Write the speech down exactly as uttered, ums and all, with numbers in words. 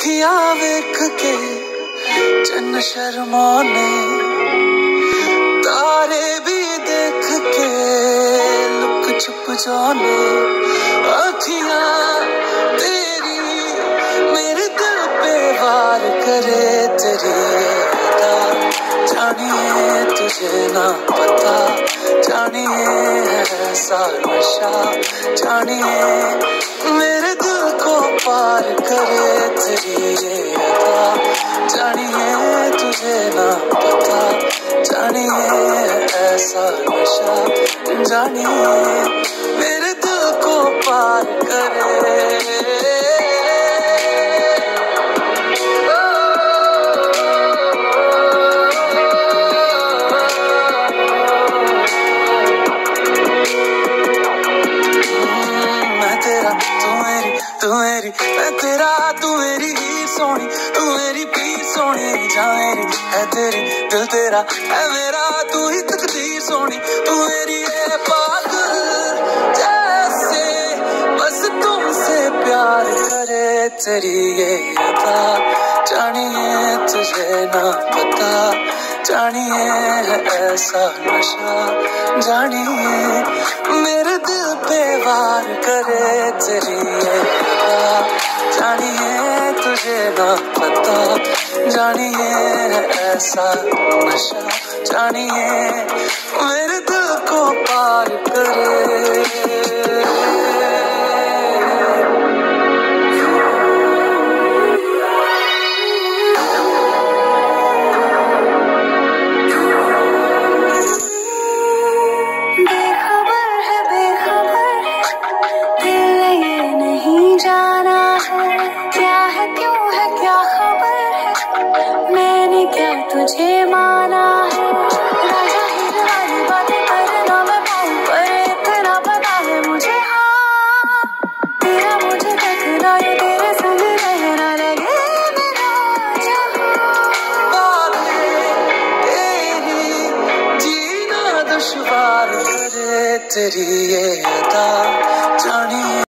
अखियां वेख के चन्न शर्माने, तारे भी देख के लुक छुप जाने। अखियां तेरी मेरे दिल पे वार करे, तेरी अदा जानिए तुझे ना पता, जानिए ऐसा नशा, जानिए मेरे दिल को पार करे, तेरी अदा जानिए तुझे ना पता, जानिए ऐसा नशा, जानिए मेरे दिल को पार करे। तू मेरी मैं तेरा, तू मेरी ही सोनी, तू मेरी भी सोनी जा मेरी है तेरी, दिल तेरा है मेरा, तू ही तकदीर सोनी, तू मेरी है पागल जैसे बस तुमसे प्यार करे, तेरी ये अदा जानिए तुझे ना पता, जानिए है ऐसा नशा, जानिए मेरे दिल पे वार करे, तेरी ये अदा जानिए तुझे ना पता, जानिए है ऐसा नशा, जानिए मेरे दिल को पार करे। क्या तुझे माना है राजा हीर वाली बातें करना मैं पाऊं, पर इतना पता है मुझे हाँ तेरा मुझे देखना, ये तेरे संग रहना लगे मेरा जहां। बातें तेरी जीना दुश्वार करे, तेरी ये अदा जानिए